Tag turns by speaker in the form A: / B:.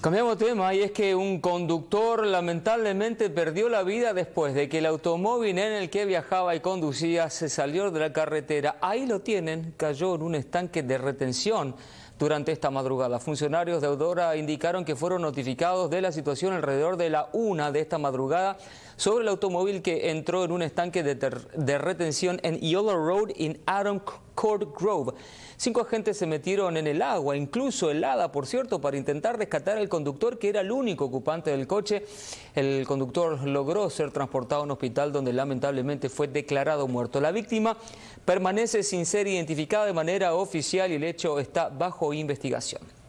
A: Cambiamos de tema y es que un conductor lamentablemente perdió la vida después de que el automóvil en el que viajaba y conducía se salió de la carretera. Ahí lo tienen, cayó en un estanque de retención durante esta madrugada. Funcionarios de Audora indicaron que fueron notificados de la situación alrededor de la 1 de esta madrugada sobre el automóvil que entró en un estanque de retención en Yellow Road en Adam Court Grove. 5 agentes se metieron en el agua, incluso helada, por cierto, para intentar rescatar al conductor, que era el único ocupante del coche. El conductor logró ser transportado a un hospital donde lamentablemente fue declarado muerto. La víctima permanece sin ser identificada de manera oficial y el hecho está bajo investigación.